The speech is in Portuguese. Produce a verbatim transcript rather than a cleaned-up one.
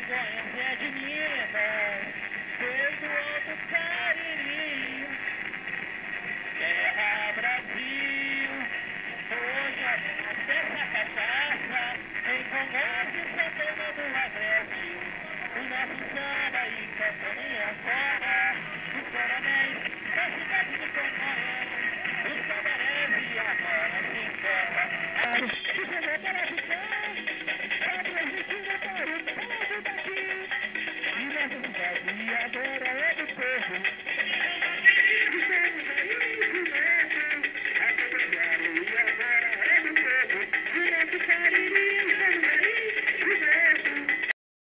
Congonhas é de Minas, foi do Alto Cariri. Terra Brasil, hoje a festa cachaça, em Congonhas e Santana do Agreste. O nosso samba e campanha fora, os coronéis da cidade de Congonhas.